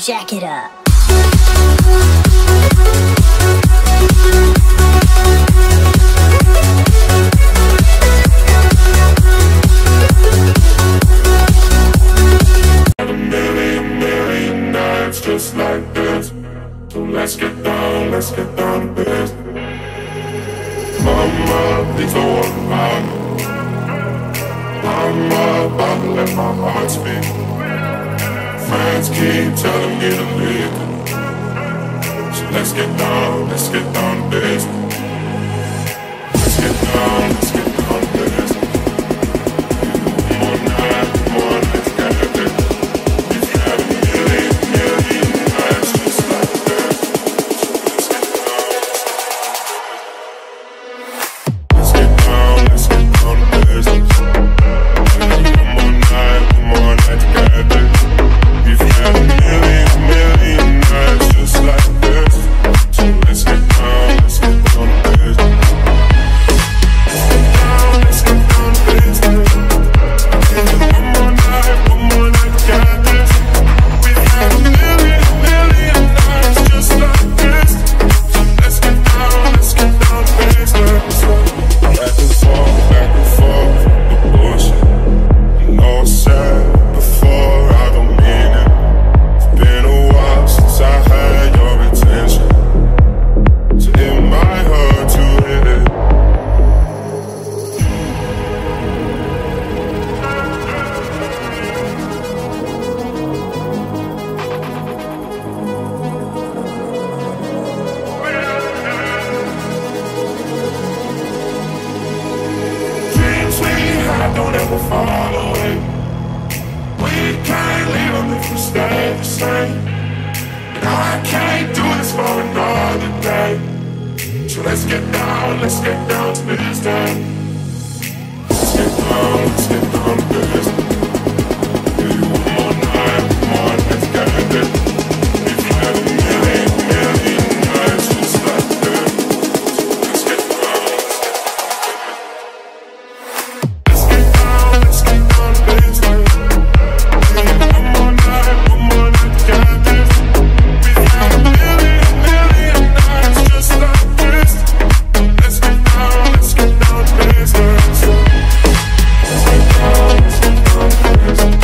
jack it up. Just like this, so let's get down to business. Mama, please don't worry about me. I'm about to let my heart speak. Friends keep telling me to leave, so let's get down to business. Let's get down to business. More nights together. We've had a million nights just like this. Let's get down to business. One more night together. We've had a million nights just like this. So let's get down to business. Let's get down to business. One more night together. We've had a million nights just like this. So let's get down to business. Back and forth, the bullshit. You know I said before, I don't mean it. It's been a while since I had your attention, so it might hurt to hit it. Dreams we had don't ever fall away. We can't leave them if we stay the same. And I can't do this for another day. So let's get down to business. Let's get down to business. Give you one more night together. We've had a million nights just like this. Let's get down. Let's get down to business. One more night together. We've had a million nights just like this. Let's get down to business. Let's get down to business.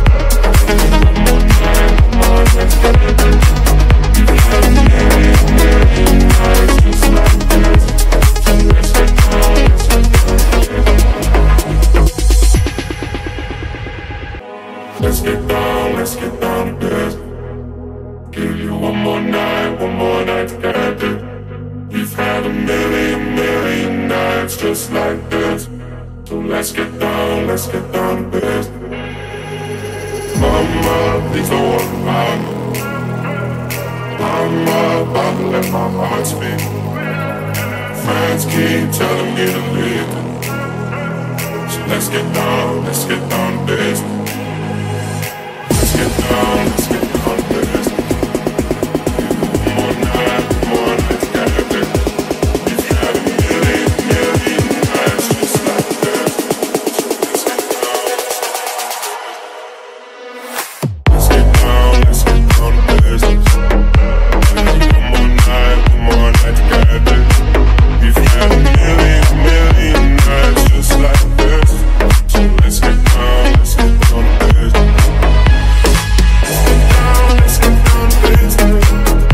One more night together. We've had a million nights just like this. Let's get down to business. Let's get down to business. Give you one more night together. We've had a million nights just like this. So let's get down to business. Mama, please don't worry about me. I'm about to let my heart speak. Friends keep telling me to leave, so let's get down to business. Let's get down to business. More nights together. We've had a million nights just like this. Let's get down to business. One more night together. We've had a million nights just like this. So let's get down to business. Let's get down to business.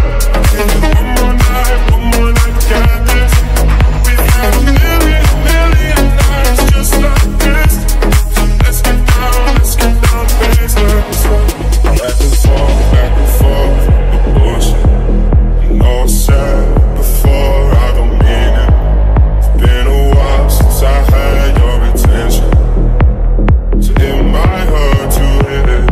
One more night together. We've had a million nights just like this. So let's get down to business. Back and forth, the bullshit. You know I said before, I don't mean it. It's been a while since I had your attention, so it might hurt to hit it.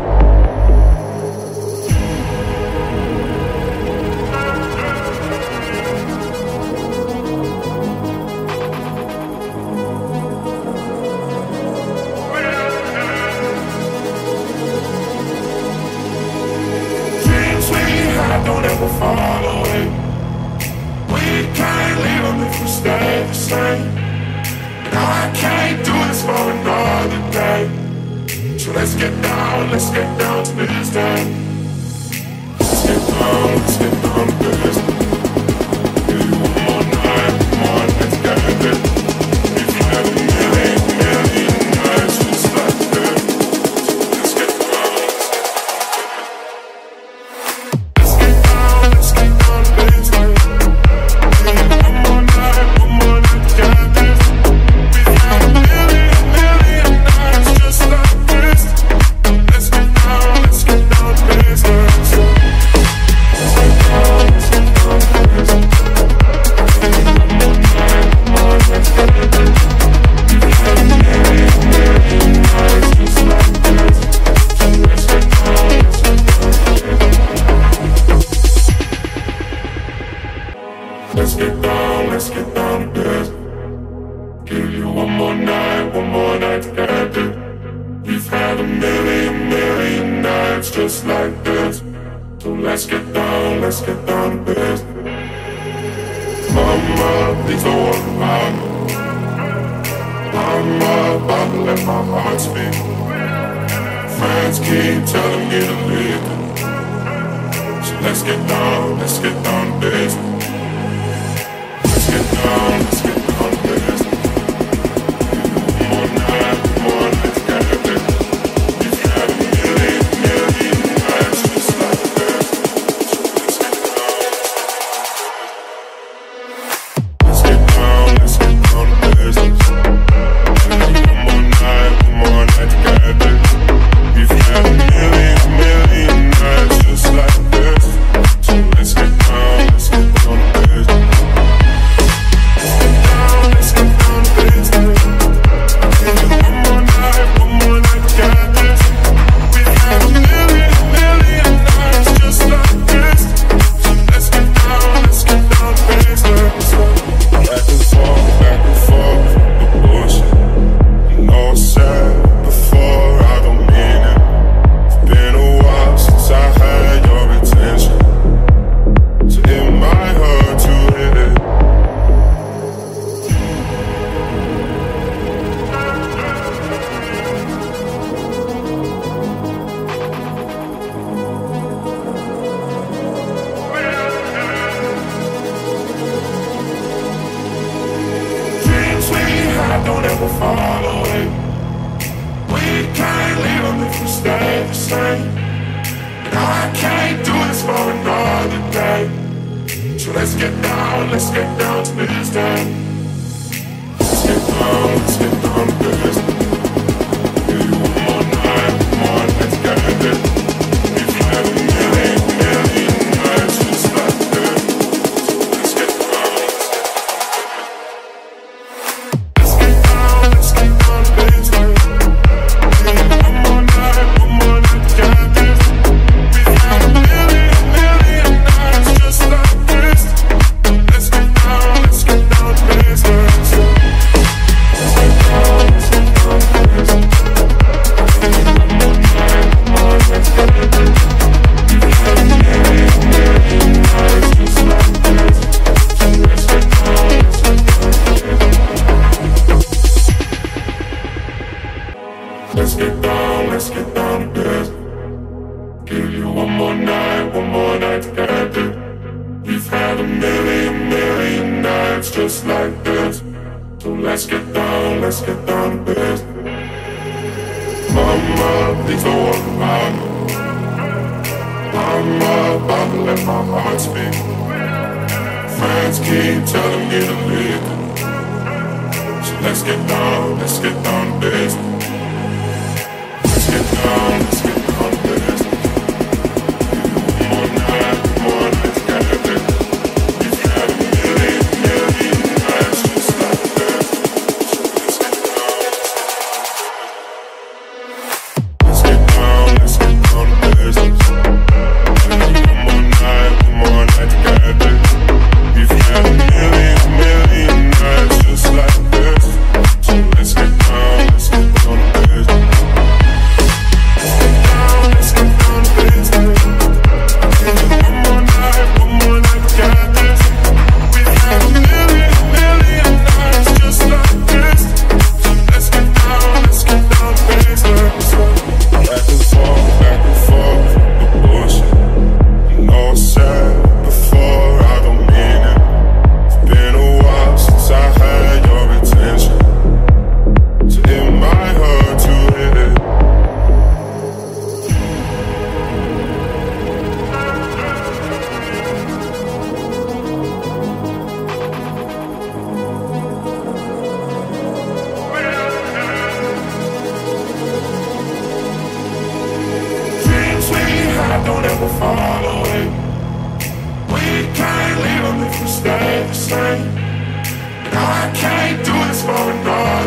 Dreams we had don't ever fall away. We can't leave them if we stay the same. And I can't do this for another day. So let's get down to business.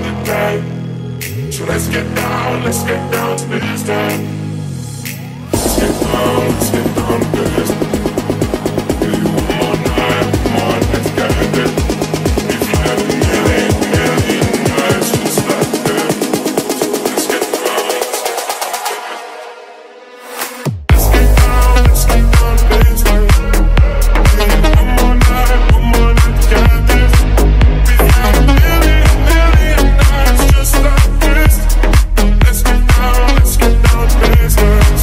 another day. So let's get down to business. Let's get down to business. Give you one more night, let's get it. We've had a million nights just like this. Let's get down to business. Give you one more night, let's get this. We've had a million nights just like this. Let's get down to business.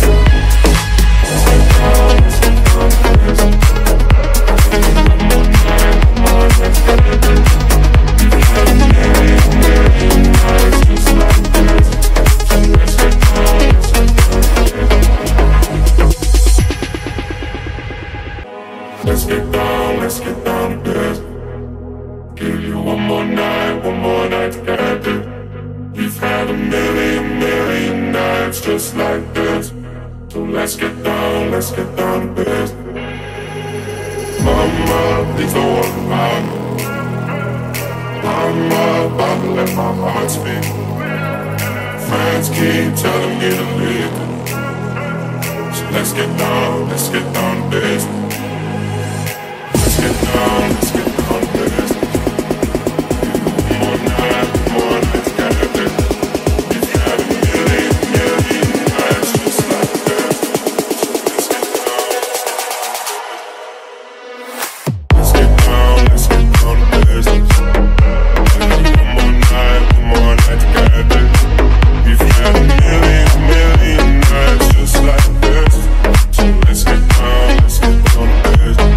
Let's get down to business. Give you one more night to get it. We've had a million nights just like this. So let's get down to business. Mama, please don't worry about me. I'm about to let my heart speak. Friends keep telling me to leave. So let's get down to business. Let's get down to business. One more night, get it. We've had a million nights just like this. Let's get down to business. One more night, get it. We've had a million nights just like this. So let's get down to business.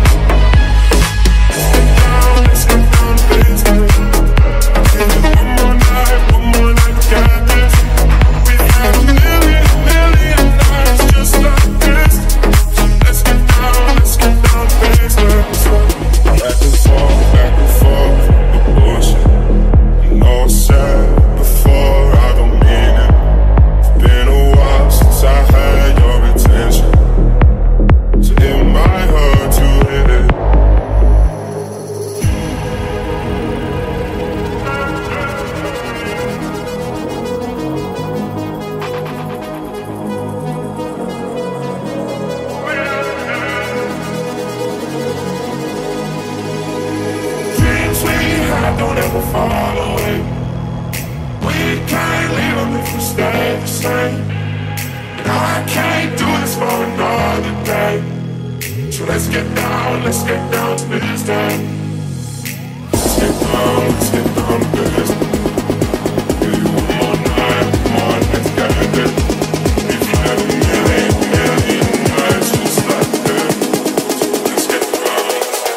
Don't ever fall away. We can't leave them if we stay the same. And I can't do this for another day. So let's get down to business. Let's get down to business. Give you one more night, let's get it. We've had a million nights just like this. Let's get down.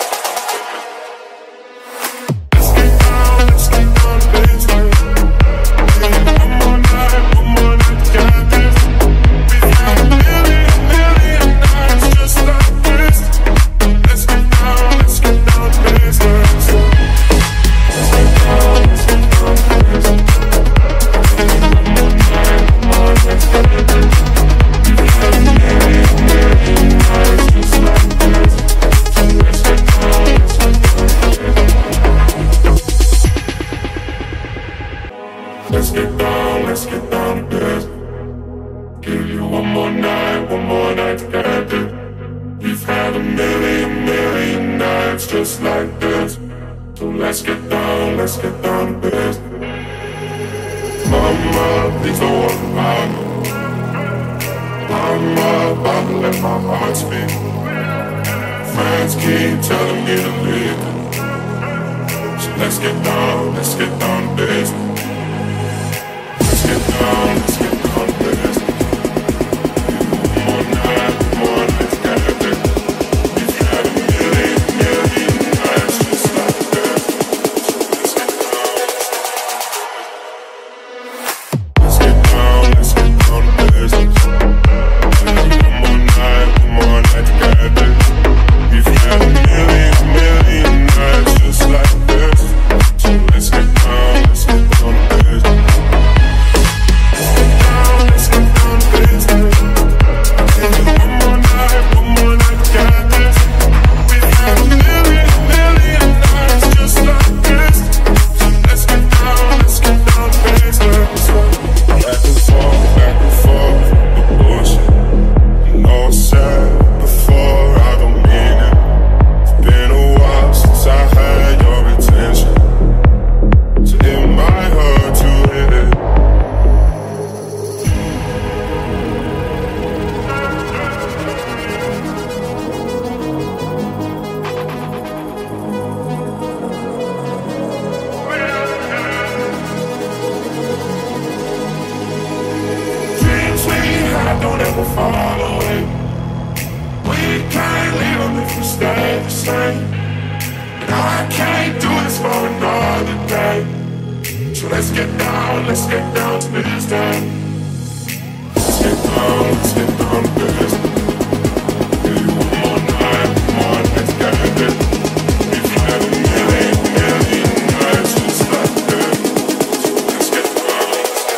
Let's get down to business. Give you one more night to get it. We've had a million nights just like this. So let's get down to business. Mama, please don't worry about me. I'm about to let my heart speak. Friends keep telling me to leave. So let's get down to business. Let's get down to business. One night, let's get it. We've had a million nights just like this. Let's get down. Let's get down to business. One more night to get it. We've had a million nights just like this. So let's get down. let's get down to business. Let's get down to business. Give you one more night, let's get it. We've had a million nights just like this. Let's get down,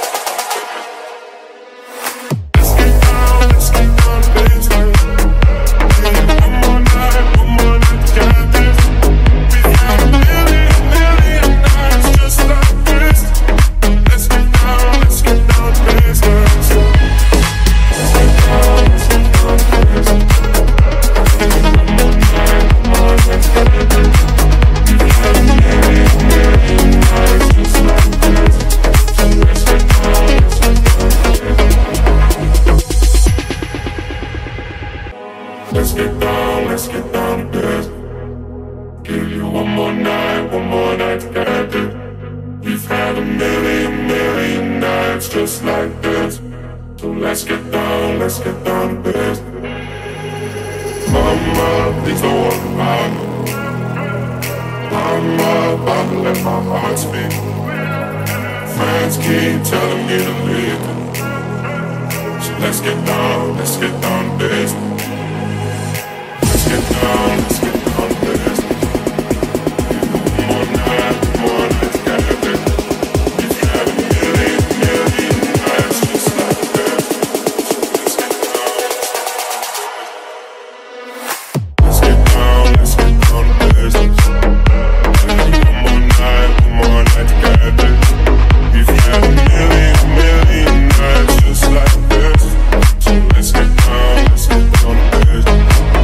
let's get down to business. Give you one more night, let's get this. We've had a million nights just like this. Let's get down to business. Let's get down to business. Give you one more night to get it. We've had a million nights just like this. So let's get down to business. Mama, please don't worry about me. I'm about to let my heart speak. Friends keep telling me to leave. So let's get down to business. Let's get down to business. One night to get it. We've had a million nights just like this. Let's get down to business. One more night to get it. We've had a million nights just like this. So let's get down to business.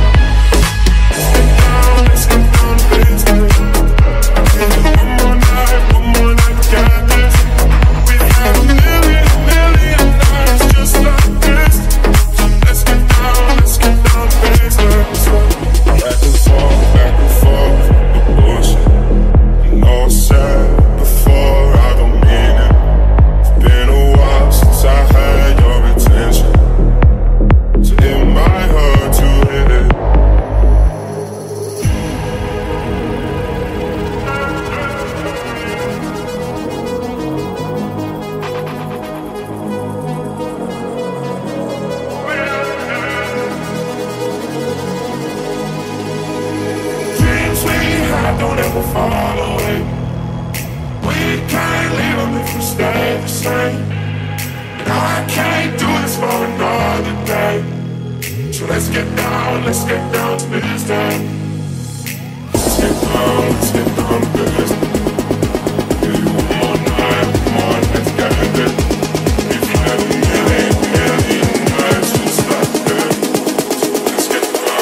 Don't ever fall away. We can't leave them if we stay the same. And I can't do this for another day. So let's get down to business. Let's get down to business. Give you one more night, let's get it. We've had a million nights just like this. Let's get down.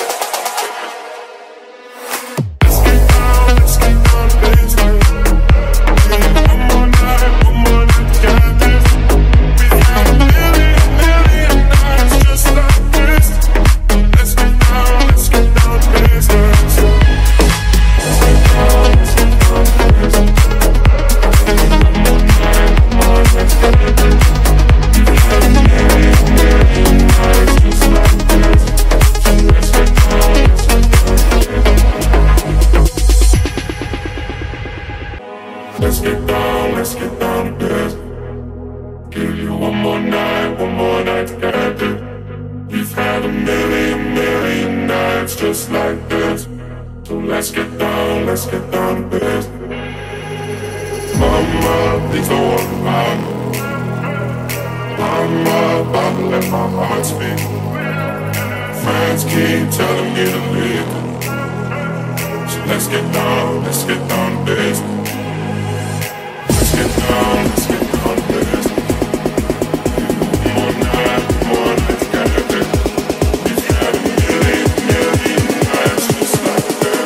Let's get down to business. Give you one more night to get it. We've had a million nights just like this. So let's get down to business. Mama, please don't worry about me. I'm about to let my heart speak. Friends keep telling me to leave. So let's get down to business. Let's get down to business. One night to get it. We've had a million nights just like this.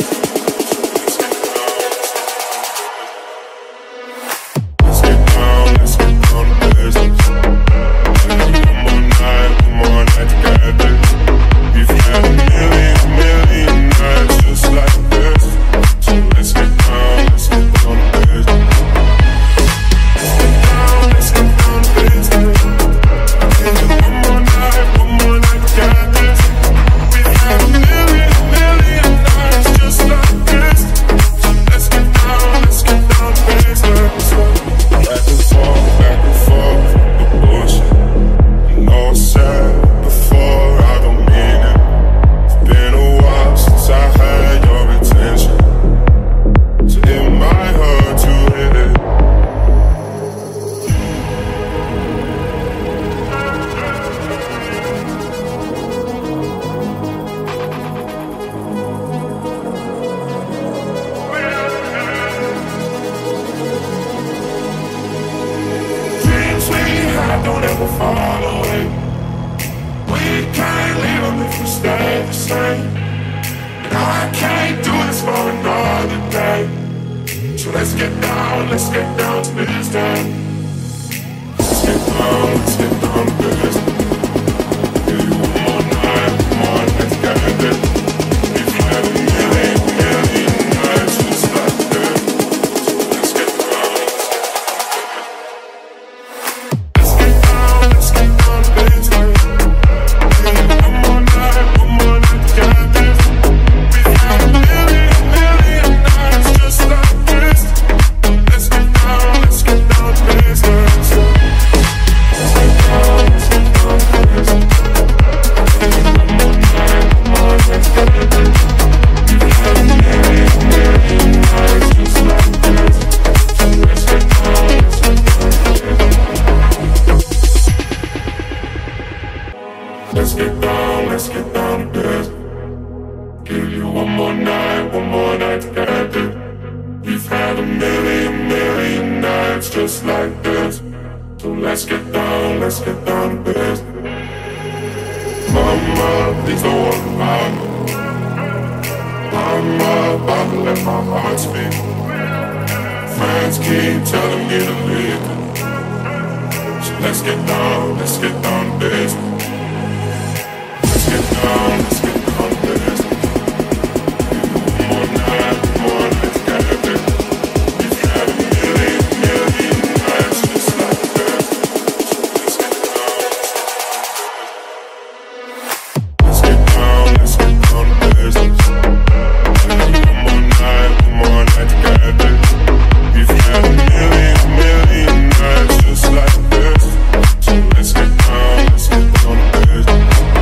Let's get down to business. One more night to get it. We've had a million nights just like this. So let's get down the same. And I can't do this for another day. So let's get down to business. Let's get down to business. Give you one more night, one more night to get it. We've had a million nights just like this. Let's get down to business. Give you one more night to get this. We've had a million nights just like this. Let's get down to business. Let's get down to business. Give you one more night to get it. We've had a million nights just like this. So let's get down to business. Mama, please don't worry about me. I'm about to let my heart speak. Friends keep telling me to leave. So let's get down to business. Let's get down to business. One more night to get it. We've had a million nights just like this. Let's get down to business. One more night to get it. We've had a million nights just like this. So let's get down to business.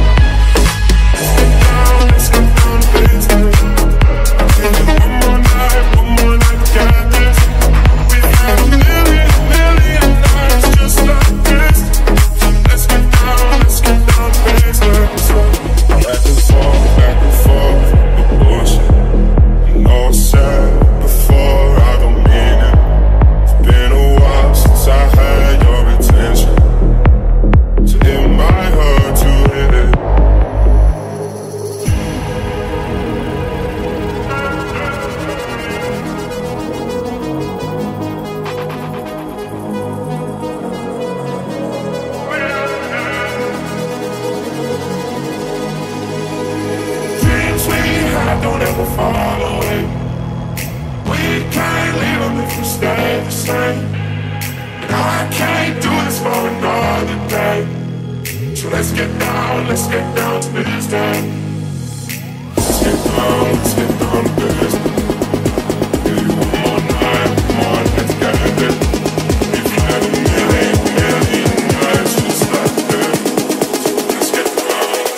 Don't ever fall away. We can't leave them if we stay the same. And I can't do this for another day. So let's get down to business. Let's get down to business. Give you one more night to get it. We've had a million nights just like this. Let's get down to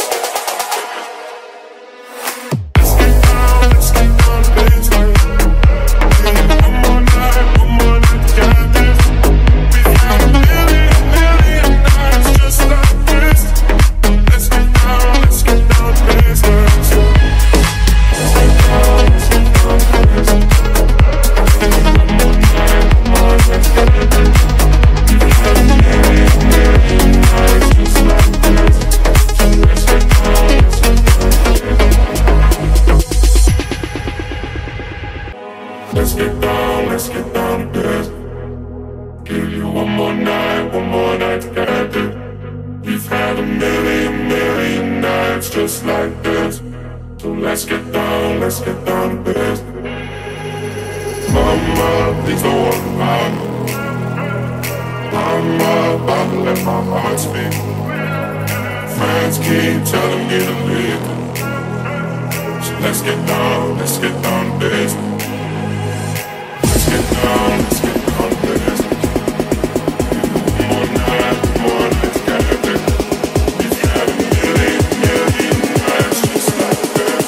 Let's get down to business. Give you one more night to get it. We've had a million nights just like this. So let's get down to business. Mama, please don't worry about me. I'm about to let my heart speak. Friends keep telling me to leave. So let's get down to business. Let's get down to business. One more night to get it. We've had a million nights just like this.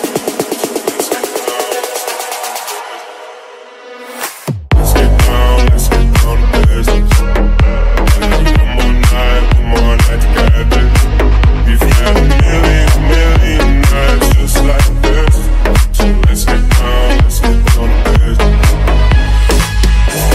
Let's get down to business. One more night to get it. We've had a million nights just like this. So let's get down to business.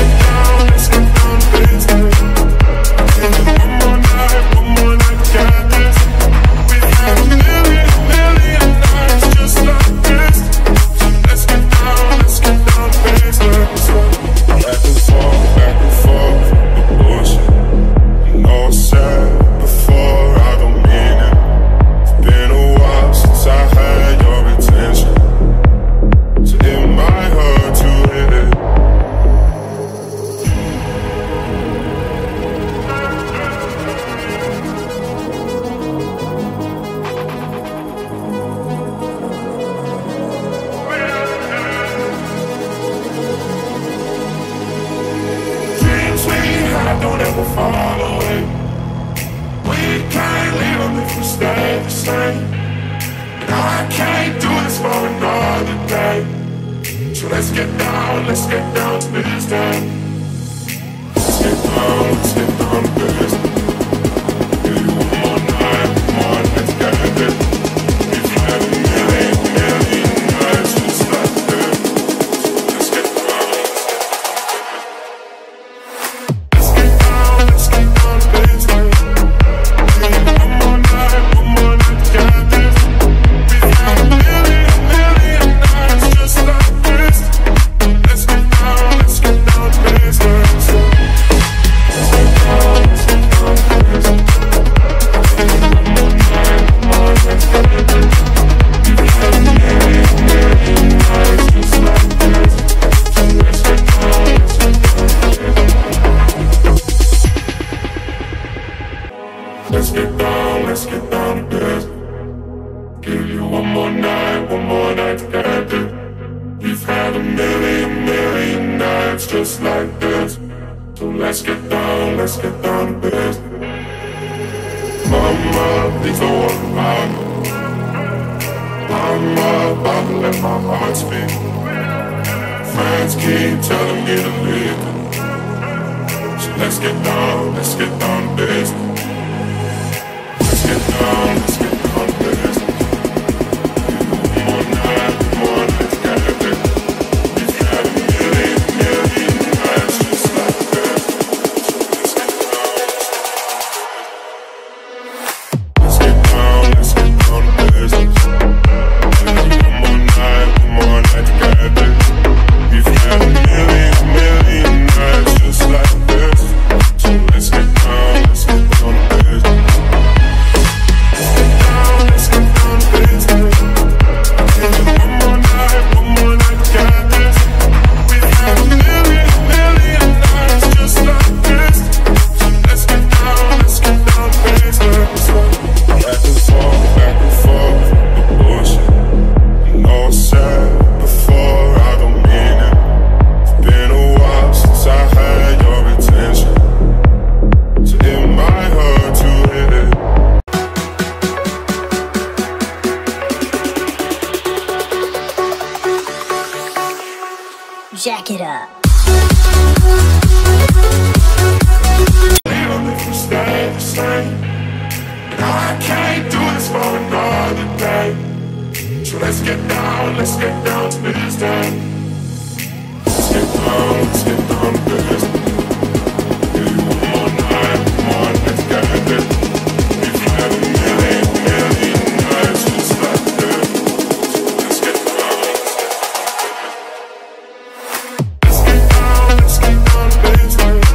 let's get down to business. Let's get down to business. Do you want more night, more, let's get it. We've had a million nights just like this. Let's get down to business. Do you want more night, let's get this. We've had a million nights just like this. Let's get down to business. Let's get down to business. Give you one more night to get it. We've had a million nights just like this. So let's get down to business. Mama, please don't worry about me. I'm about to let my heart speak. Friends keep telling me to leave. So let's get down to business. Let's get down to business. More night to get it. We've had a million nights just like this. Let's get down to business. One more night to get it. We've had a million nights just like this. So let's get down to business. Jack it up. Even if we stay the same, and I can't do this for another day. So let's get down to business. Let's get down to business. Do you want more night, let's get it. We've had a million nights just like this. Let's get down to business.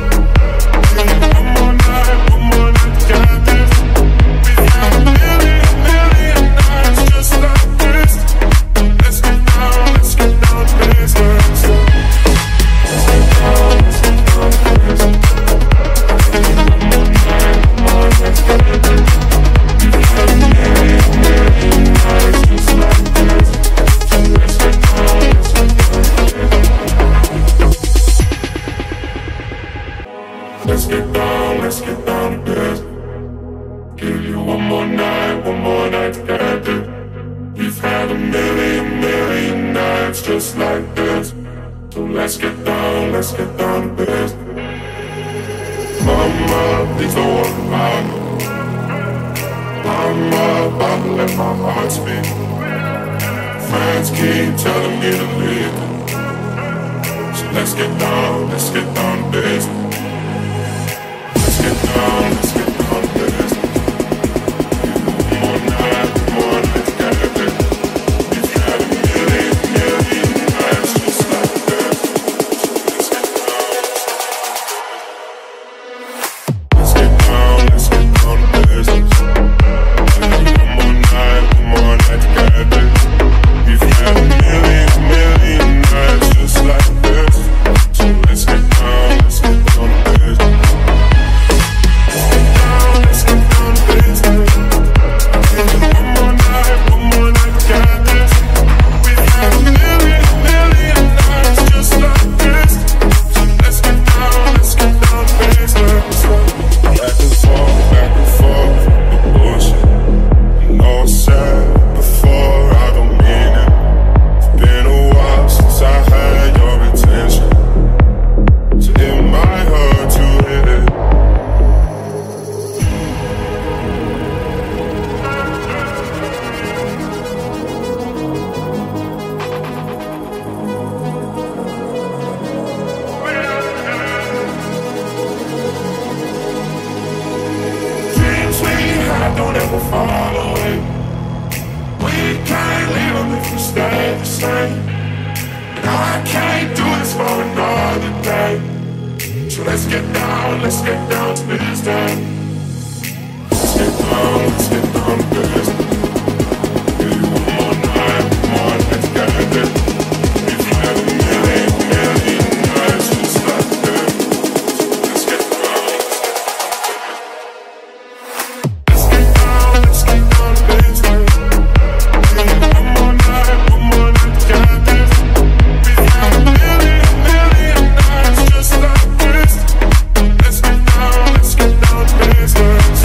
Let's get down to business. Give you one more night to get it. We've had a million nights just like this. So let's get down to business. Mama, please don't worry about me. I'm about to let my heart speak. Friends keep telling me to leave. So let's get down to business. Let's get down to business. More night to get it. We've had a million nights just like this. Let's get down to business. More night to get it. We've had a million nights just like this. So let's get down to business. let's get down to business. Let's get down to business. Give you one more night, one more night to get it. We've had a million nights just like this. Let's get down. Let's get down to business. Give you one more night to get this. We've had a million nights just like this. Let's get down to business.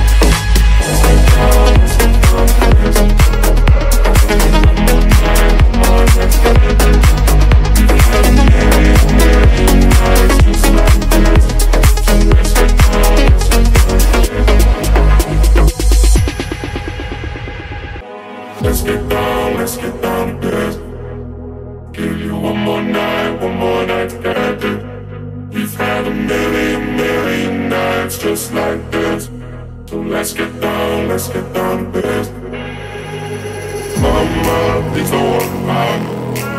Let's get down to business. Give you one more night to get it. We've had a million nights just like this. So let's get down to business. Mama, please don't worry about me.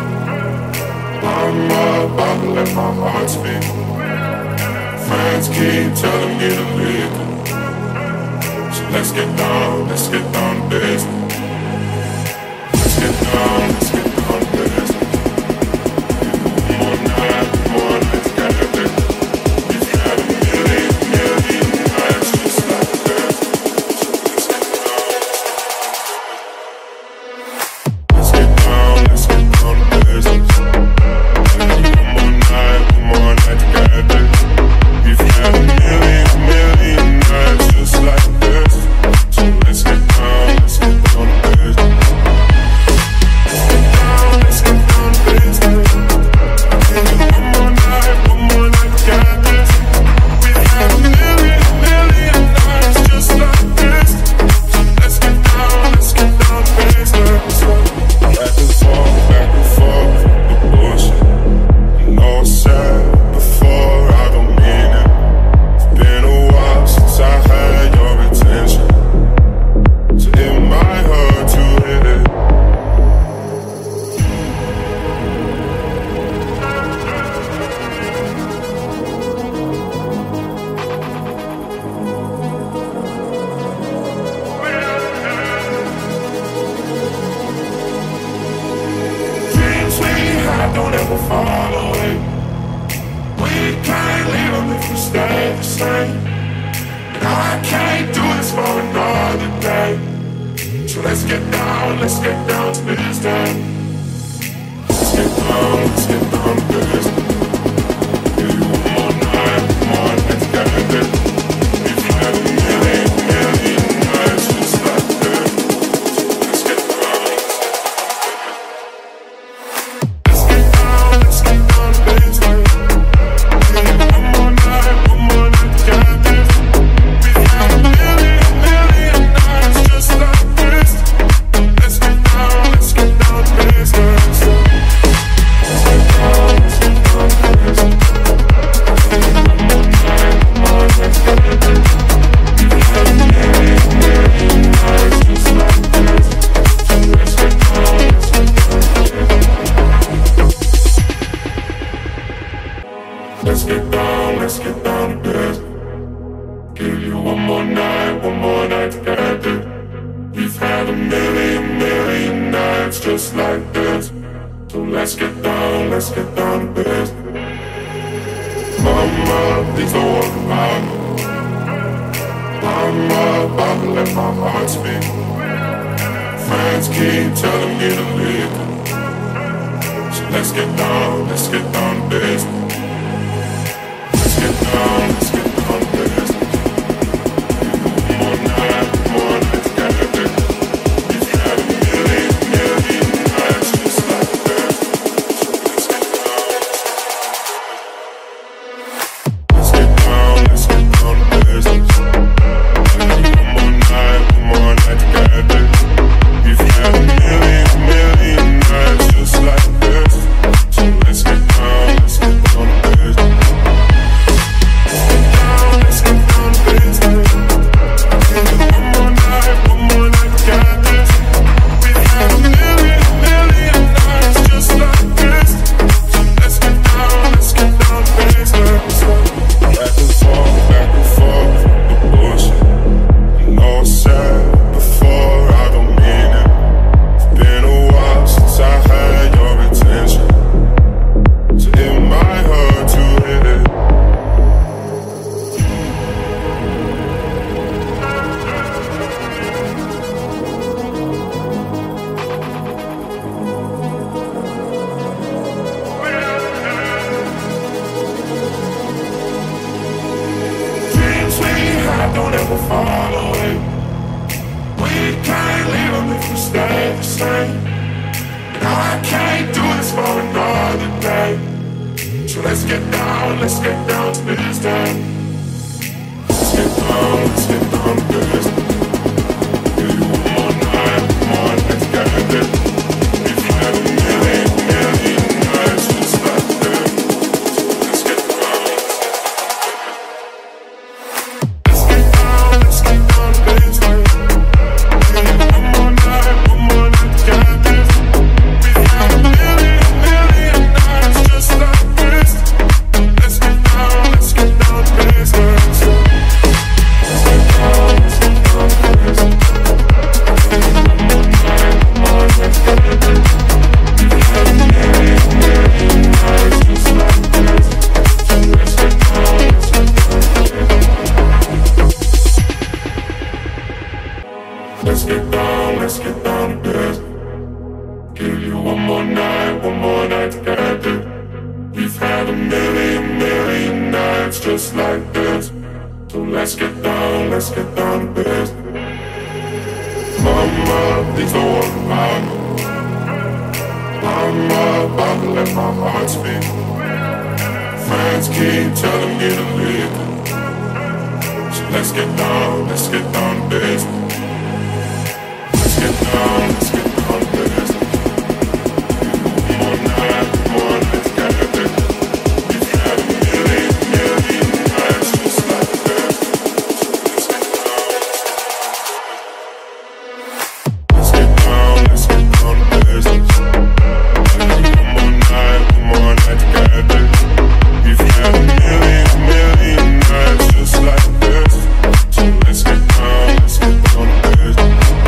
I'm about to let my heart speak. Friends keep telling me to leave. So let's get down to business. Let's get down to business. One more night to get it. We've had a million nights just like this. Let's get down to business. One more night to get it. We've had a million nights just like this. So let's get down to business. Don't ever fall away. We can't leave them if we stay the same. And I can't do this for another day. So let's get down to business. Let's get down to business. Give you one more night to get it. We've had a million nights just like this. Let's get down. Let's get down to business. Give you one more night to get it. We've had a million nights just like this. So let's get down to business. Mama, please don't worry about me. I'm about to let my heart speak. Friends keep telling me to leave. So let's get down to business. Let's get down to business. One night to get it. We've had a million nights just like this. Let's get down to business. One more night to get it. We've had a million nights just like this. So let's get down to business. don't ever fall away. We can't leave them if we stay the same. And I can't do this for another day. So let's get down to business. Let's get down to business. Give you one more night, let's get it. We've had a million nights just like this. Let's get down to business. Give you one more night, let's get this. We've had a million nights just like this. Let's get down to business. Let's get down to business. Give you one more night to get it. We've had a million nights just like this. So let's get down to business. Mama, please don't worry about me. I'm about to let my heart speak. Friends keep telling me to leave. So let's get down to business. Let's get down to business. One night, to get it. We've had a million nights just like this. Let's get down to business. One more night to get it. We've had a million nights just like this. So let's get down to business.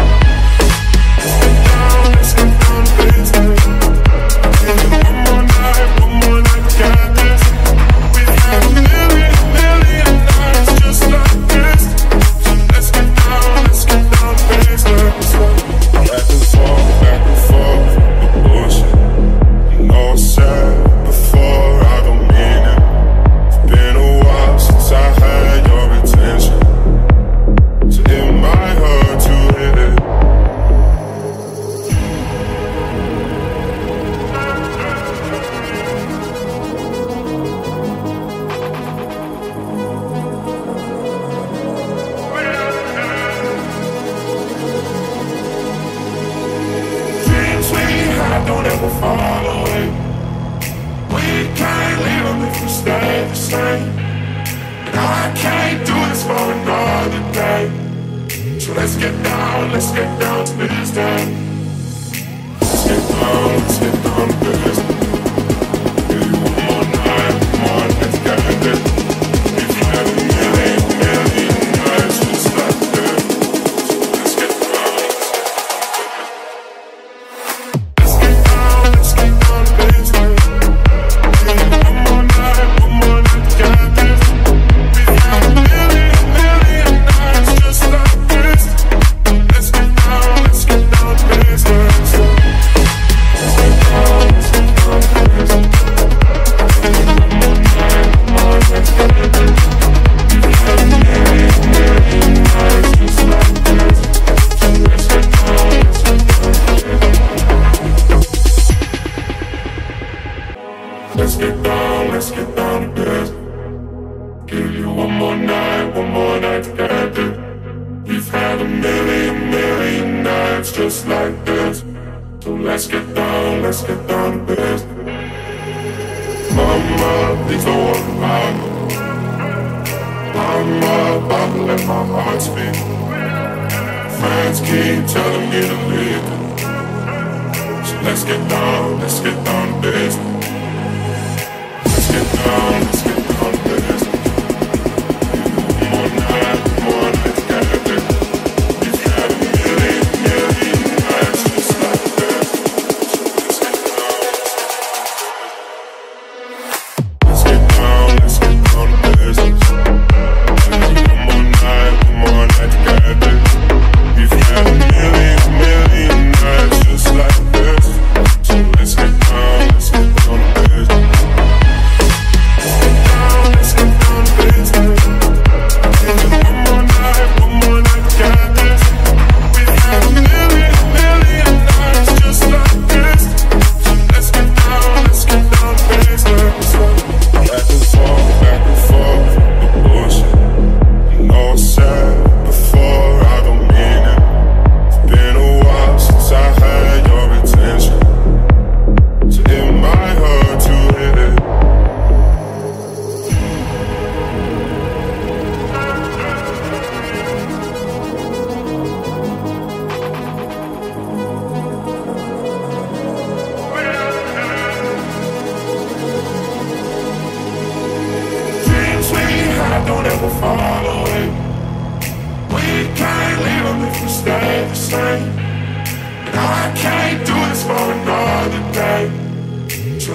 Don't ever fall away. We can't leave them if we stay the same. And I can't do this for another day. So let's get down to business. Let's get down to business. Give you one more night, let's get it. We've had a million nights just like this. Let's get down to Let's get down to business. Give you one more night to get it. We've had a million nights just like this. So let's get down to business. Mama, please don't worry about me. I'm about to let my heart speak. Friends keep telling me to leave. So let's get down to business. Let's get down to business. One night to get it. We've had a million nights just like this. Let's get down to business. One more night to get it. We've had a million nights just like this. So let's get down to business.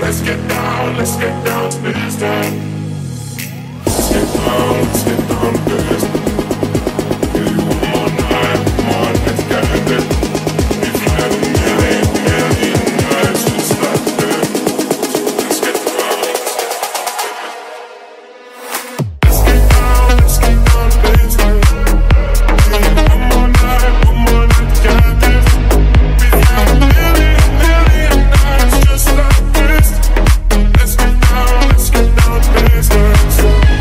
let's get down to business. Let's get down to business. Give you one more night, let's get it. We've had a million nights just like this. Let's get down, let's get down to business. Give you one more night, let's get this. We've had a million nights just like this. Let's get down to business.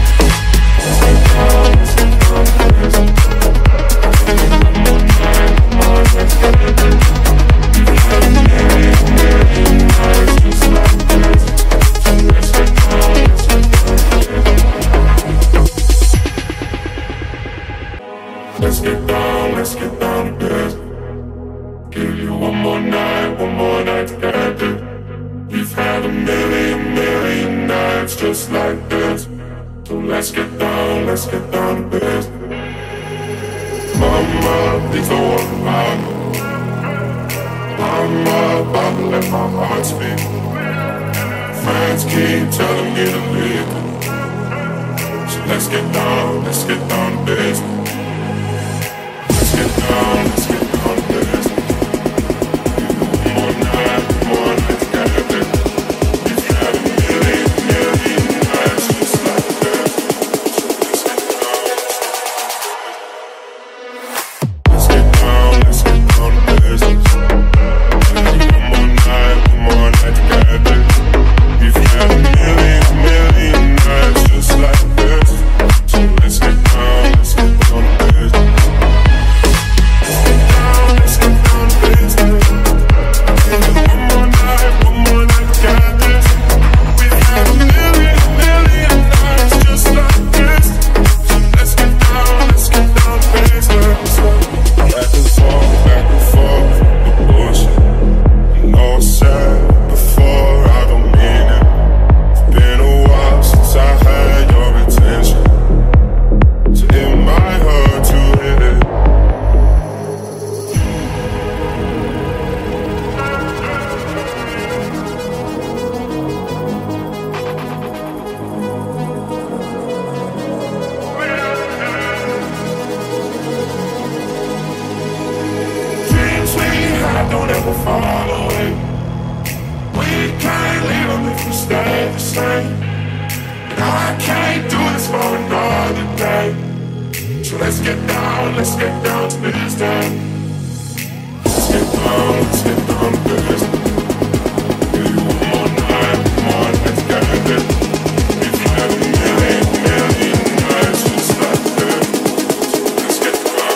Let's get down to business. Give you one more night to get it. We've had a million nights just like this. So let's get down to business. Mama, please don't worry about me. I'm about to let my heart speak. Friends keep telling me to leave. So let's get down to business. Let's get down to business. One night to get it. We've had a million nights just like this. Let's get down to business. One more night to get it. We've had a million nights just like this. So let's get down to business. Don't ever fall away. We can't leave them if we stay the same. And I can't do this for another day. So let's get down to business. Let's get down to business. Give you one more night, let's get it. We've had a million nights just like this. Let's get down.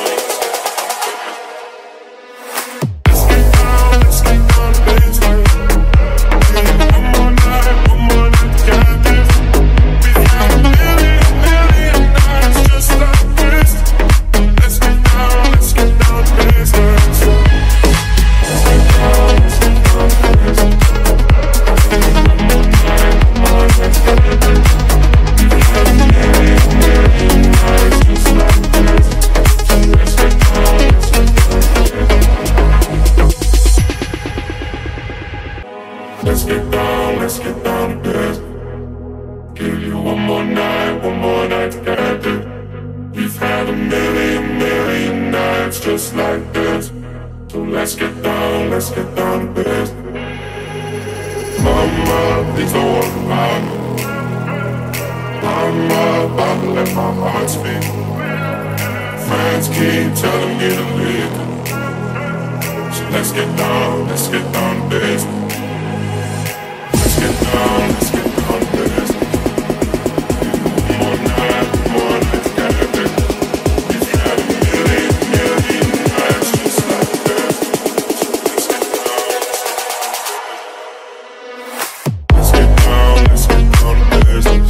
Let's get down to business. Give you one more night to get it. We've had a million nights just like this. So let's get down to business. Mama, please don't worry about me. I'm about to let my heart speak. Friends keep telling me to leave. So let's get down to business. Let's get down to business. One night to get it. We've had a million nights just like this. Let's get down to business.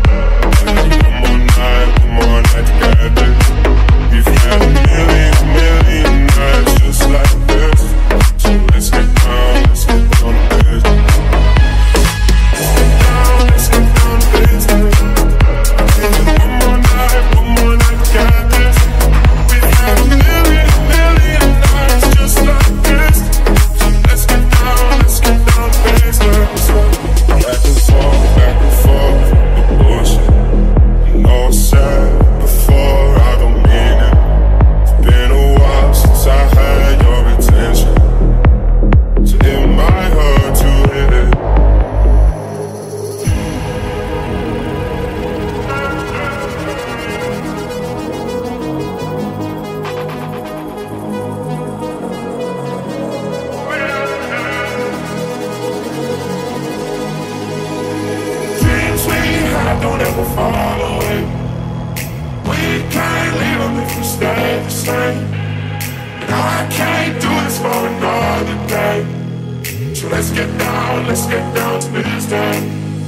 One more night to get it. We've had a million nights just like this. So let's get down to business. same. And I can't do this for another day. So let's get down to business.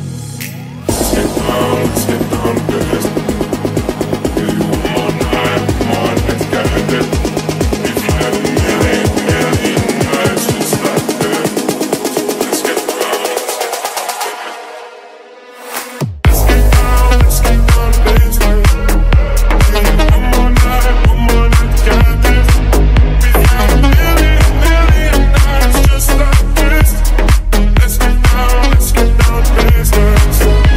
Let's get down to business. Give you one more night, let's get it. We've had a million nights just like this. Let's get down to business. Give you one more night, let's get this. We've had a million nights just like this. Let's get down to business.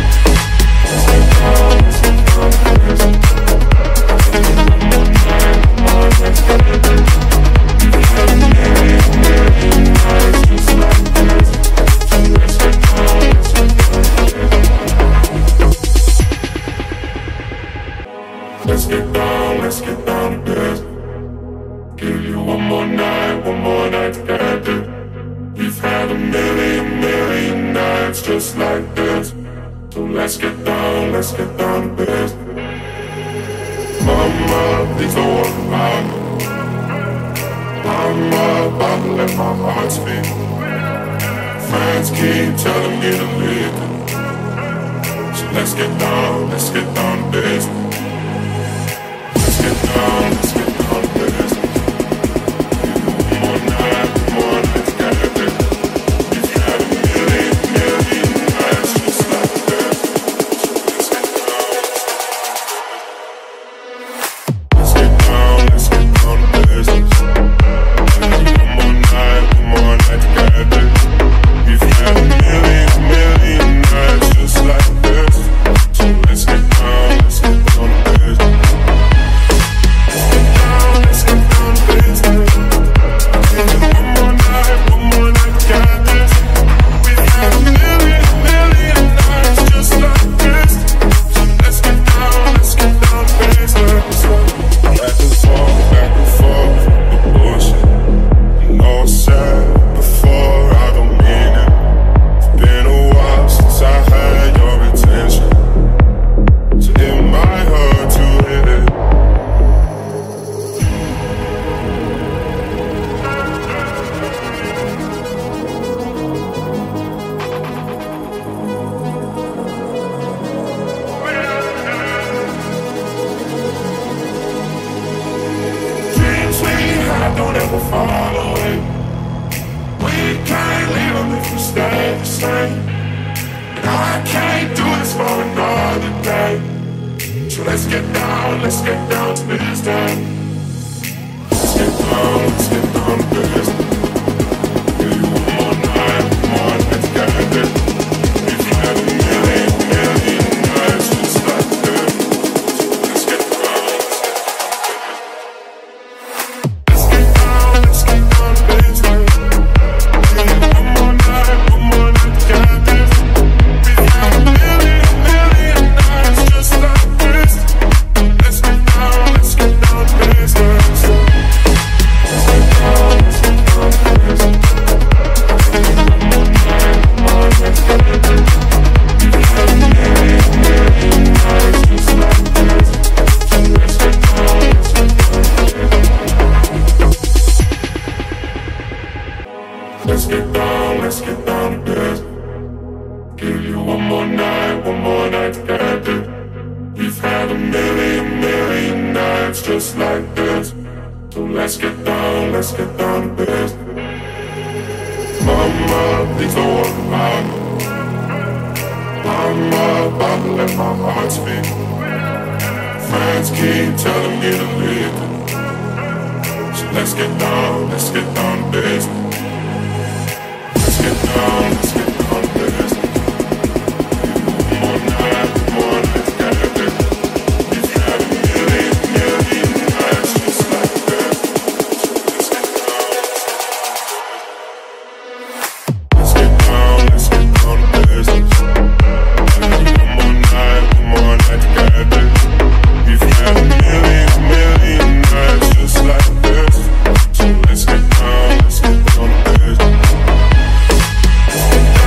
Let's get down to business. Give you one more night to get it. We've had a million nights just like this. So let's get down to business. Mama, please don't worry about me. I'm about to let my heart speak. Friends keep telling me to leave. So let's get down to business. Let's get down to business. One night to get it. We've had a million nights just like this. Let's get down to business. One more night to get it. We've had a million nights just like this. So let's get down to business. Let's get down to business. One more night, got this. We've had a million nights just like this. So let's get down to business. Back and forth, the bullshit. I know I said before, I don't mean it. It's been a while since I had your attention, so it might hurt to hit it. Dreams we had don't ever fall away. We can't leave them if we stay the same. And I can't do this for another day. So let's get down to business. Let's get down to business. Give you one more night, let's get it. We've had a million nights just like this. Let's get down to business. Give you one more night to get this. We've had a million nights just like this. Let's get down to business. Let's get down to business. Give you one more night to get it. We've had a million nights just like this. So let's get down to business. Mama, please don't worry about me. I'm about to let my heart speak. Friends keep telling me to leave. So let's get down to business. Let's get down to business. One night to get it. We've had a million nights just like this. Let's get down to business. One more night to get it. We've had a million nights just like this. So let's get down to business.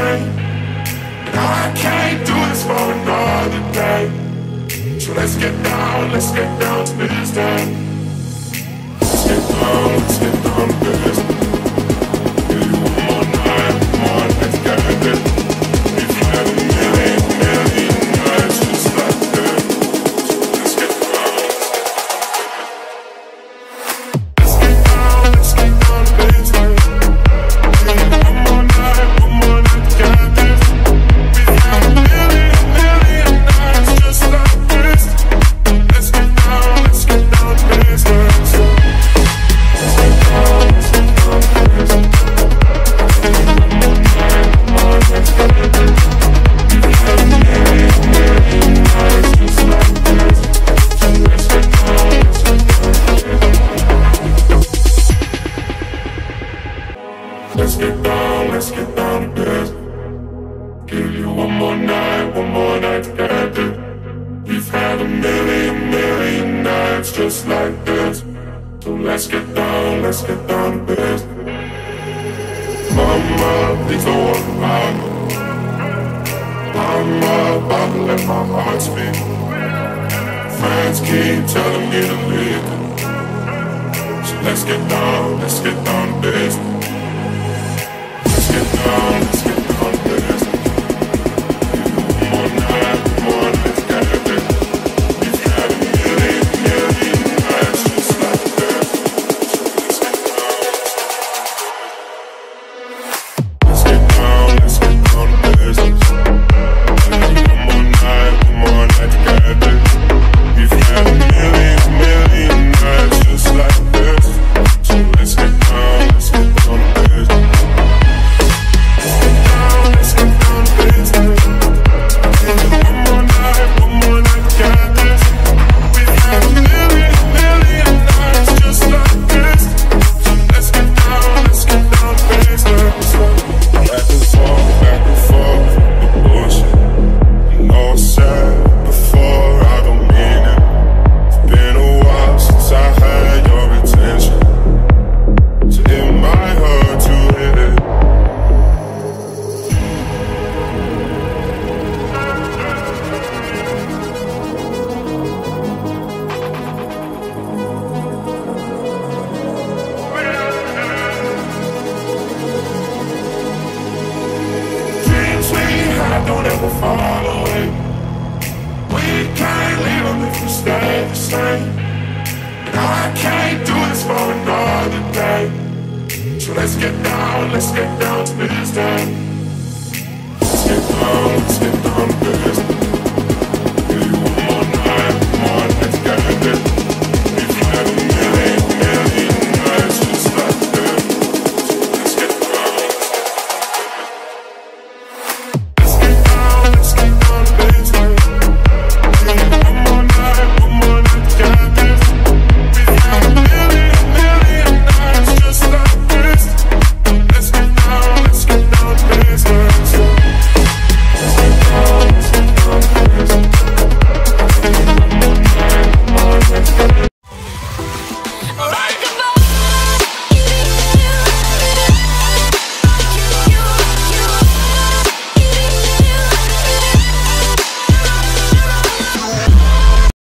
same. And I can't do this for another day. So let's get down to business. Let's get down to business. Give you one more night, let's get it. We've had a million nights just like this. So let's get down. Let's get down to business. Give you one more night, let's get this. We've had a million nights just like this. Let's get down to business. Let's get down to business. Give you one more night to get it. We've had a million nights just like this. So let's get down to business. Mama, please don't worry about me. I'm about to let my heart speak. Friends keep telling me to leave. So let's get down to business. Let's get down to business. One more, let's get it. We've had a million nights just like this. Let's get down to business. One more night to get it. We've had a million nights just like this. So let's get down to business. Let's get down to business. One more night to get this. We've had a million nights just like this. So let's get down to business. Back and forth, the bullshit. I know I said before, I don't mean it. It's been a while since I had your attention, so it might hurt to hit it. Dreams we had don't ever fall away. We can't leave them if we stay the same. And I can't do this for another day. So let's get down to business.